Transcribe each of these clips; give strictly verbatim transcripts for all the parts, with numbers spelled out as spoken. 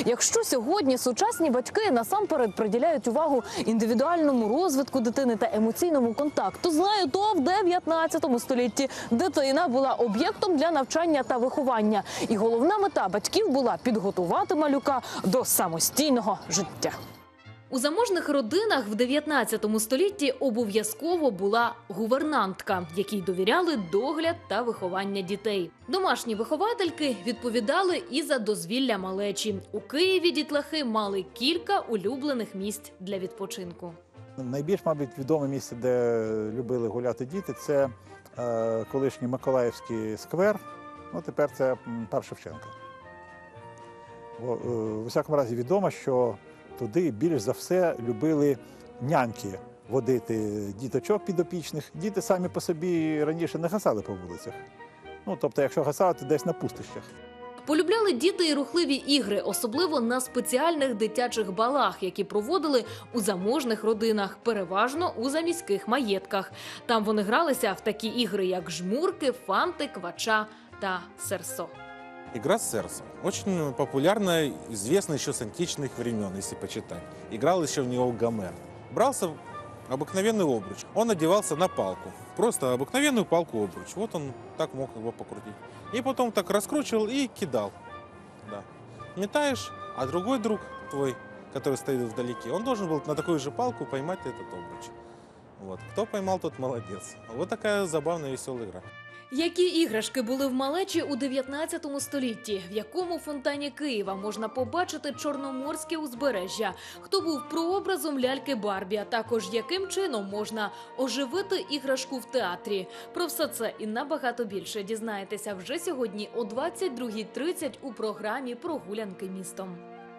Якщо сьогодні сучасні батьки насамперед приділяють увагу індивідуальному розвитку дитини та емоційному контакту, знаю, то в дев'ятнадцятому столітті дитина була об'єктом для навчання та виховання. І головна мета батьків була підготувати малюка до самостійного життя. У заможних родинах в дев'ятнадцятому столітті обов'язково була гувернантка, якій довіряли догляд та виховання дітей. Домашні виховательки відповідали і за дозвілля малечі. У Києві дітлахи мали кілька улюблених місць для відпочинку. Найбільш, мабуть, відоме місце, де любили гуляти діти, це е, колишній Миколаївський сквер, ну тепер це парк Шевченка. Бо, е, у всякому разі відомо, що туди більш за все любили няньки водити діточок підопічних. Діти самі по собі раніше не гасали по вулицях. Ну, тобто, якщо гасали, то десь на пустищах. Полюбляли діти і рухливі ігри, особливо на спеціальних дитячих балах, які проводили у заможних родинах, переважно у заміських маєтках. Там вони гралися в такі ігри, як жмурки, фанти, квача та серсо. Игра с сердцем. Очень популярная, известна еще с античных времен, если почитать. Играл еще в него Гомер. Брался обыкновенный обруч. Он одевался на палку. Просто обыкновенную палку-обруч. Вот он так мог его покрутить. И потом так раскручивал и кидал. Да. Метаешь, а другой друг твой, который стоит вдалеке, он должен был на такую же палку поймать этот обруч. Вот. Кто поймал, тот молодец. Вот такая забавная, веселая игра. Які іграшки були в малечі у дев'ятнадцятому столітті? В якому фонтані Києва можна побачити Чорноморське узбережжя? Хто був прообразом ляльки Барбі? А також яким чином можна оживити іграшку в театрі? Про все це і набагато більше дізнаєтеся вже сьогодні о двадцять другій тридцять у програмі «Прогулянки містом».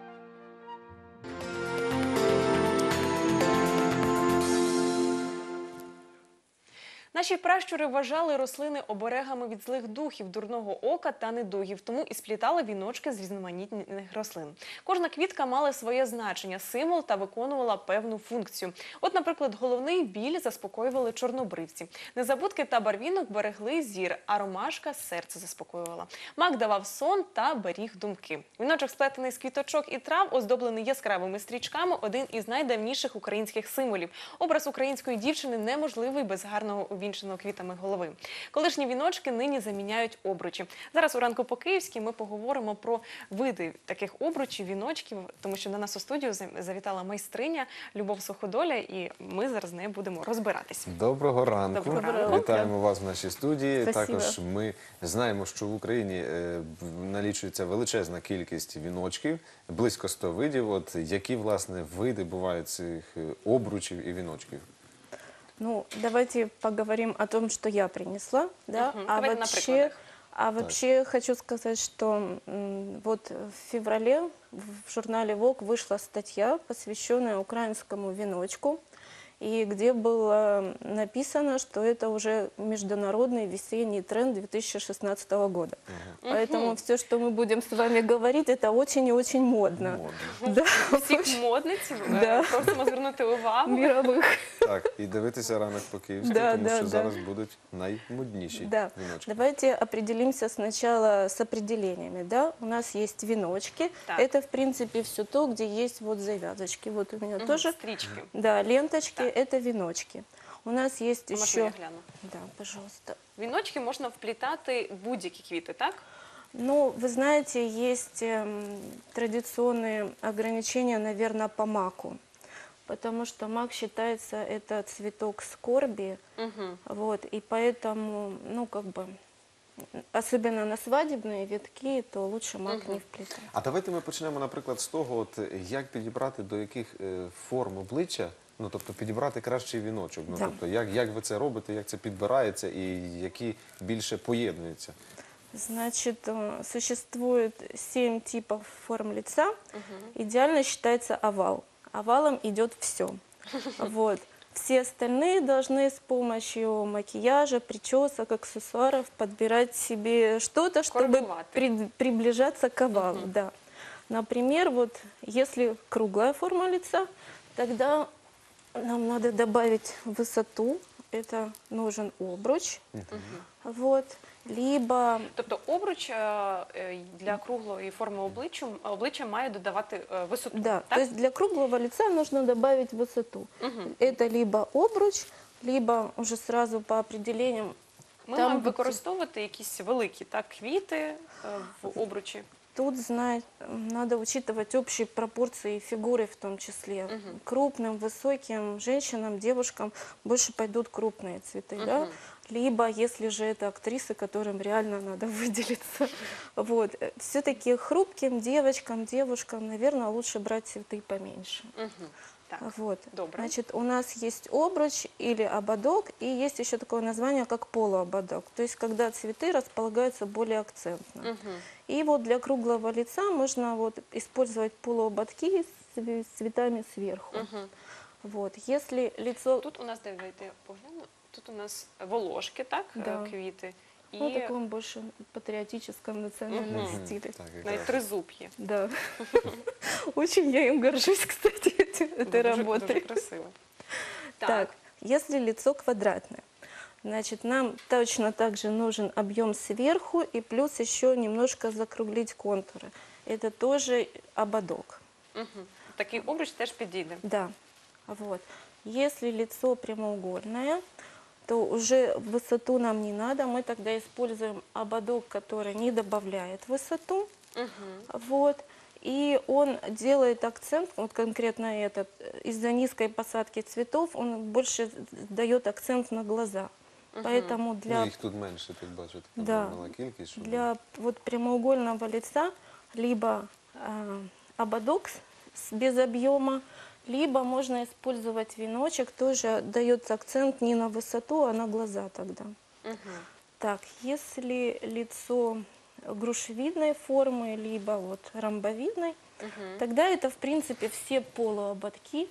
Наші пращури вважали рослини оберегами від злих духів, дурного ока та недугів, тому і сплітали віночки з різноманітних рослин. Кожна квітка мала своє значення, символ та виконувала певну функцію. От, наприклад, головний біль заспокоювали чорнобривці. Незабудки та барвінок берегли зір, а ромашка серце заспокоювала. Мак давав сон та беріг думки. Віночок, сплетений з квіточок і трав, оздоблений яскравими стрічками, один із найдавніших українських символів. Образ української дівчини неможливий без гарного увінченого квітами голови. Колишні віночки нині заміняють обручі. Зараз у ранку по-київськи ми поговоримо про види таких обручів, віночків, тому що на нас у студію завітала майстриня Любов Суходоля, і ми зараз з нею будемо розбиратись. Доброго ранку. Доброго ранку. Вітаємо вас в нашій студії. Спасибо. Також ми знаємо, що в Україні е, налічується величезна кількість віночків, близько ста видів. От які, власне, види бувають цих обручів і віночків? Ну, давайте поговорим о том, что я принесла, да. Угу. А Давайте вообще, на прикладах. а вообще хочу сказать, что м, вот в феврале в журнале «Вог» вышла статья, посвященная украинскому веночку, и где было написано, что это уже международный весенний тренд две тысячи шестнадцатого года. Угу. Поэтому все, что мы будем с вами говорить, это очень и очень модно. Модно. Да. Всіх модниць, Да. просимо звернути увагу. Мировых. Так, і дивитися ранок по-київськи, Да, тому да, що да. зараз будуть наймодніші Да. віночки. Давайте определимся сначала с определениями. Да? У нас есть веночки. Так. Это, в принципе, все то, где есть вот завязочки. Вот у меня Мгм, тоже. стрічки. Да, ленточки – это веночки. У нас есть Можна еще… я гляну? Да, пожалуйста. Віночки можна вплітати в будь-які квіти, так? Ну, вы знаете, есть эм, традиционные ограничения, наверное, по маку. Потому что мак считается, это цветок скорби. Угу. Вот, и поэтому, ну, как бы, особенно на свадебные ветки, то лучше мак Мгм. не вплетать. А давайте ми почнемо, наприклад, з того, от, як підібрати до яких е, форм обличчя, ну, тобто підібрати кращий віночок. Ну, Да. тобто, як, як ви це робите, як це підбирається і які більше поєднуються? Значит, э, существует семь типов форм лица. Идеально считается овал. Овалом идет все. Вот. Все остальные должны с помощью макияжа, причесок, аксессуаров подбирать себе что-то, чтобы Коротковатый. при- приближаться к овалу. Да. Например, вот если круглая форма лица, тогда нам надо добавить высоту. Это нужен обруч. Вот. либо Тобто обруч е, е, для круглої форми обличчя, обличчя має додавати е, висоту, да, так? то есть для круглого лица нужно добавить высоту. Мгм. Это либо обруч, либо уже сразу по определениям. Ми там, маємо де- використовувати якісь великі так, квіти е, в обручі. Тут знать, надо учитывать общие пропорции фигуры в том числе. Крупным, высоким женщинам, девушкам больше пойдут крупные цветы, да? Либо, если же это актрисы, которым реально надо выделиться. Вот. Все-таки хрупким девочкам, девушкам, наверное, лучше брать цветы поменьше. Мгм. Так, Вот. добре. Значит, у нас есть обруч или ободок, и есть еще такое название, как полуободок. То есть, когда цветы располагаются более акцентно. Мгм. И вот для круглого лица можно вот использовать полуободки с цве- с цветами сверху. Мгм. Вот. Если лицо, Тут у нас, давайте погляну, тут у нас волошки, так, е, Да. квіти. І ну, в таком больше патриотическом национальном Мгм. стиле. Так, навіть якраз. тризуб є. Да. Очень я им горжусь, кстати, эти- этой Дуже, работой. дуже красиво. Так, если лицо квадратное, значит, нам точно так же нужен объем сверху и плюс еще немножко закруглить контуры. Это тоже ободок. Мгм. Такий обруч теж підійде. Да, вот. Если лицо прямоугольное, то уже высоту нам не надо. Мы тогда используем ободок, который не добавляет высоту. Мгм. Вот. И он делает акцент, вот конкретно этот, э, из-за низкой посадки цветов, он больше дает акцент на глаза. Поэтому для, Ну, їх тут менше, тут бачу, така Да. мала кількість. Щоб... для вот прямоугольного лица либо э, ободок с- с- без объема, либо можно использовать веночек, тоже дается акцент не на высоту, а на глаза тогда. Мгм. Так, если лицо грушевидной формы, либо вот ромбовидной, Мгм. тогда это, в принципе, все полуободки.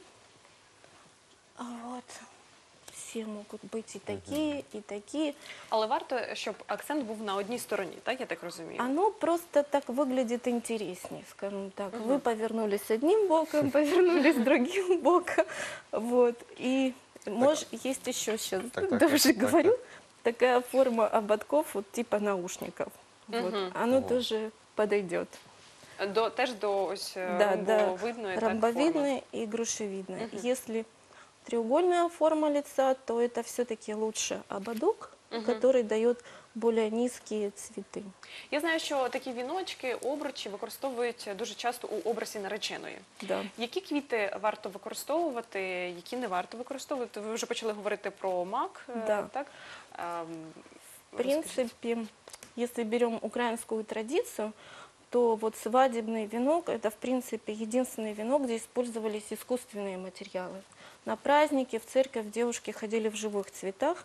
А Вот. Все могут быть и такие, и такие. Але варто, щоб акцент був на одній стороні, так, я так розумію? Оно просто так выглядит интереснее, скажем так. Вы повернулись одним боком, повернулись другим боком. Вот. И может, есть еще сейчас, Так, так, даже так, так, говорю, такая форма ободков, вот типа наушников. Вот. Мгм. Оно Ого. тоже подойдет. До, теж до ось е, Да, да. ромбовидної так, форми. Ромбовидная и грушевидная. Мгм. Если треугольная форма лица, то это все-таки лучше ободок, Мгм. который дает более низкие цветы. Я знаю, що такі віночки, обручі використовують дуже часто у образі нареченої. Да. Які квіти варто використовувати, які не варто використовувати? Ви вже почали говорити про мак, е, Да. так? Ем, В принципе, если берем украинскую традицию, то вот свадебный венок – это, в принципе, единственный венок, где использовались искусственные материалы. На праздники в церковь девушки ходили в живых цветах,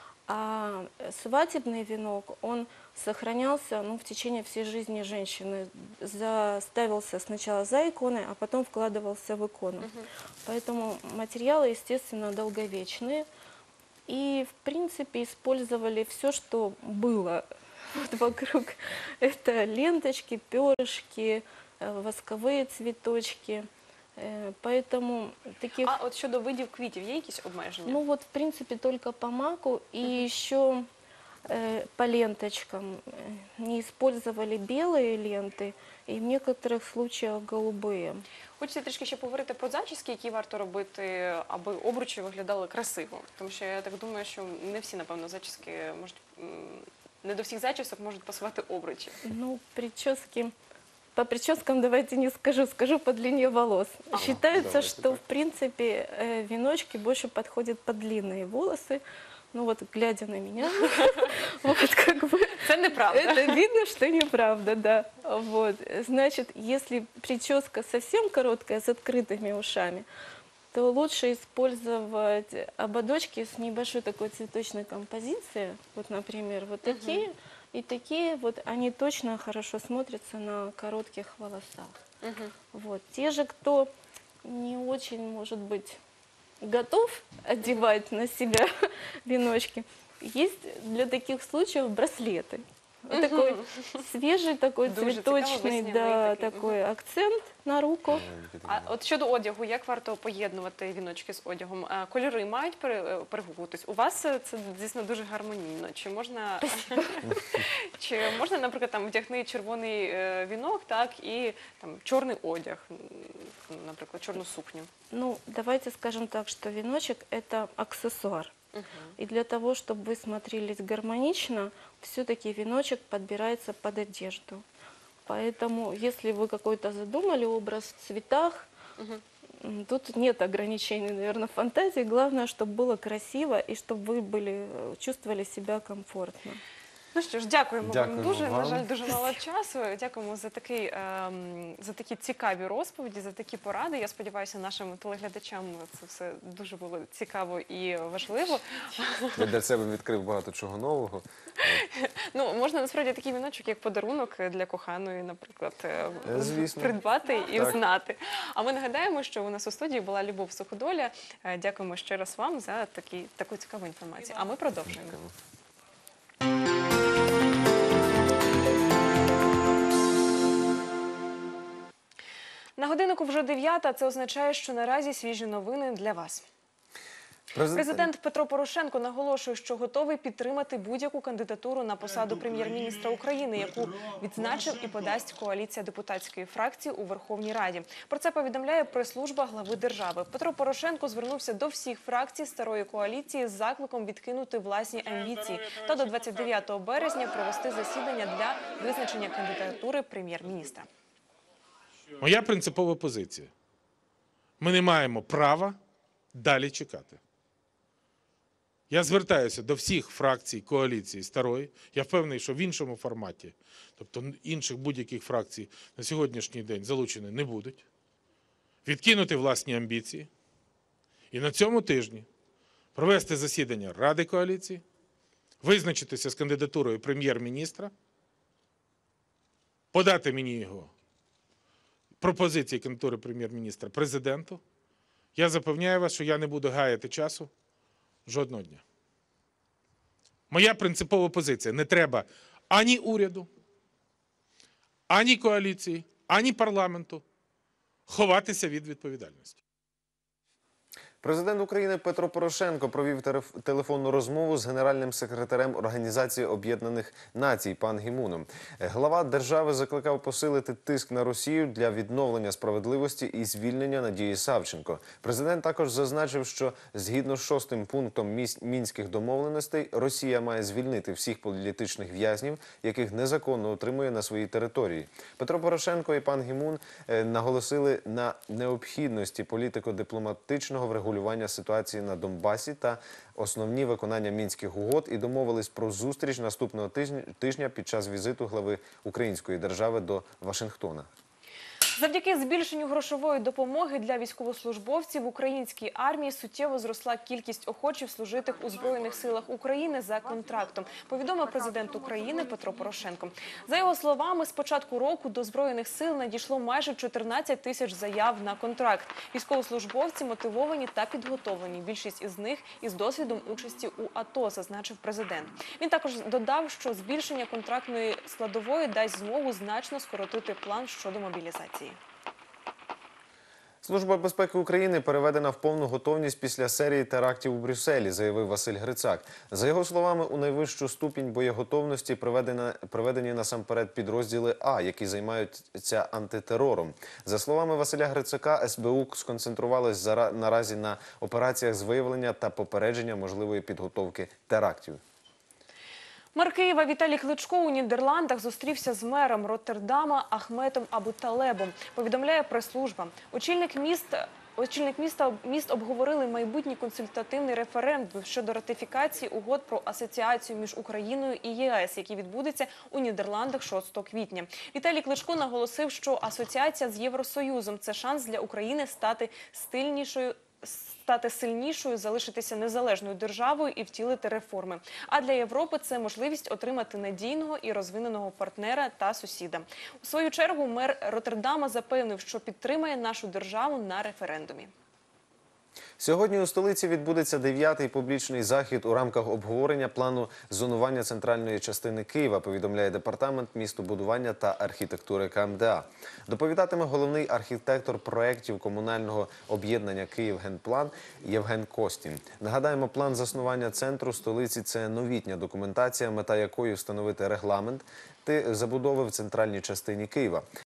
а свадебный венок, он сохранялся ну, в течение всей жизни женщины. Заставился сначала за иконой, а потом вкладывался в икону. Поэтому материалы, естественно, долговечные. И, в принципе, использовали все, что было вот вокруг. Это ленточки, перышки, э, восковые цветочки. Э, Поэтому таких... А от щодо видів квітів є якісь обмеження? Ну вот, в принципе, только по маку и еще э, по ленточкам. Э, Не использовали белые ленты и в некоторых случаях голубые. Хочеться трішки ще поговорити про зачіски, які варто робити, аби обручі виглядали красиво. Тому що я так думаю, що не всі, напевно, зачіски можуть, м, не до всіх зачісок можуть пасувати обручі. Ну, прически... По прическам давайте не скажу, скажу по длине волос. Считается, давайте что, так. в принципе, э, веночки больше подходят под длинные волосы. Ну вот, глядя на меня, вот как бы... Це неправда. Это видно, что неправда, да. Вот. Значит, если прическа совсем короткая, с открытыми ушами, то лучше использовать ободочки с небольшой такой цветочной композицией. Вот, например, вот такие и такие. Вот они точно хорошо смотрятся на коротких волосах. Мгм. Вот. Те же, кто не очень, может быть, готов одевать на себя веночки, есть для таких случаев браслеты. Вот такой свежий, такой Дуже цікаво, цветочный, весняний да, такий, такой акцент на руку. А от щодо одягу, як варто поєднувати віночки з одягом? А кольори мають пере- перегукуватись? У вас е, це, звісно, дуже гармонійно. Чи можна, чи можна, наприклад, там вдягти червоний е, вінок, так, і там чорний одяг, м, наприклад, чорну сукню? Ну, давайте скажем так, что веночек – это аксессуар. И для того, чтобы вы смотрелись гармонично, все-таки веночек подбирается под одежду. Поэтому, если вы какой-то задумали образ в цветах, м, тут нет ограничений, наверное, фантазии. Главное, чтобы было красиво и чтобы вы были, э, чувствовали себя комфортно. Ну що ж, дякуємо, Дякуємо вам дуже. вам. На жаль, дуже мало часу. Дякуємо за такий, ем, за такі цікаві розповіді, за такі поради. Я сподіваюся, нашим телеглядачам це все дуже було цікаво і важливо. Я для себе відкрив багато чого нового. Ну, можна насправді такий віночок, як подарунок для коханої, наприклад, е, Е, звісно. придбати і Так. знати. А ми нагадаємо, що у нас у студії була Любов Суходоля. Е, Дякуємо ще раз вам за такі, таку цікаву інформацію. А ми продовжуємо. На годиннику вже дев'ята, це означає, що наразі свіжі новини для вас. Президент Петро Порошенко наголошує, що готовий підтримати будь-яку кандидатуру на посаду прем'єр-міністра України, яку відзначив і подасть коаліція депутатської фракції у Верховній Раді. Про це повідомляє прес-служба глави держави. Петро Порошенко звернувся до всіх фракцій старої коаліції з закликом відкинути власні амбіції та до двадцять дев'ятого березня провести засідання для визначення кандидатури прем'єр-міністра. Моя принципова позиція. Ми не маємо права далі чекати. Я звертаюся до всіх фракцій коаліції старої. Я впевнений, що в іншому форматі, тобто інших будь-яких фракцій на сьогоднішній день залучені не будуть. Відкинути власні амбіції і на цьому тижні провести засідання Ради коаліції, визначитися з кандидатурою прем'єр-міністра, подати мені його пропозиції кандидатури прем'єр-міністра президенту. Я запевняю вас, що я не буду гаяти часу жодного дня. Моя принципова позиція: не треба ані уряду, ані коаліції, ані парламенту ховатися від відповідальності. Президент України Петро Порошенко провів тереф- телефонну розмову з генеральним секретарем Організації Об'єднаних Націй пан Гі Муном. Глава держави закликав посилити тиск на Росію для відновлення справедливості і звільнення Надії Савченко. Президент також зазначив, що згідно з шостим пунктом міс- мінських домовленостей Росія має звільнити всіх політичних в'язнів, яких незаконно утримує на своїй території. Петро Порошенко і пан Гі Мун е, наголосили на необхідності політико-дипломатичного врегулювання ситуації на Донбасі та основні виконання мінських угод і домовились про зустріч наступного тижня, тижня під час візиту глави української держави до Вашингтона. Завдяки збільшенню грошової допомоги для військовослужбовців в українській армії суттєво зросла кількість охочих служити у Збройних силах України за контрактом, повідомив президент України Петро Порошенко. За його словами, з початку року до Збройних сил надійшло майже чотирнадцять тисяч заяв на контракт. Військовослужбовці мотивовані та підготовлені. Більшість із них із досвідом участі у АТО, зазначив президент. Він також додав, що збільшення контрактної складової дасть змогу значно скоротити план щодо мобілізації. Служба безпеки України переведена в повну готовність після серії терактів у Брюсселі, заявив Василь Грицак. За його словами, у найвищу ступінь боєготовності приведені, приведені насамперед підрозділи А, які займаються антитерором. За словами Василя Грицака, ес бе у сконцентрувалась наразі на операціях з виявлення та попередження можливої підготовки терактів. Мер Києва Віталій Кличко у Нідерландах зустрівся з мером Роттердама Ахметом Абуталебом, повідомляє прес-служба. Очільник міста Очільник міста міст обговорили майбутній консультативний референдум щодо ратифікації угод про асоціацію між Україною і ЄС, який відбудеться у Нідерландах шостого квітня. Віталій Кличко наголосив, що асоціація з Євросоюзом – це шанс для України стати стильнішою, стати сильнішою, залишитися незалежною державою і втілити реформи. А для Європи це можливість отримати надійного і розвиненого партнера та сусіда. У свою чергу мер Роттердама запевнив, що підтримає нашу державу на референдумі. Сьогодні у столиці відбудеться дев'ятий публічний захід у рамках обговорення плану зонування центральної частини Києва, повідомляє департамент містобудування та архітектури К М Д А. Доповідатиме головний архітектор проєктів комунального об'єднання «Київгенплан» Євген Костін. Нагадаємо, план заснування центру столиці – це новітня документація, мета якої встановити регламент забудови в центральній частині Києва.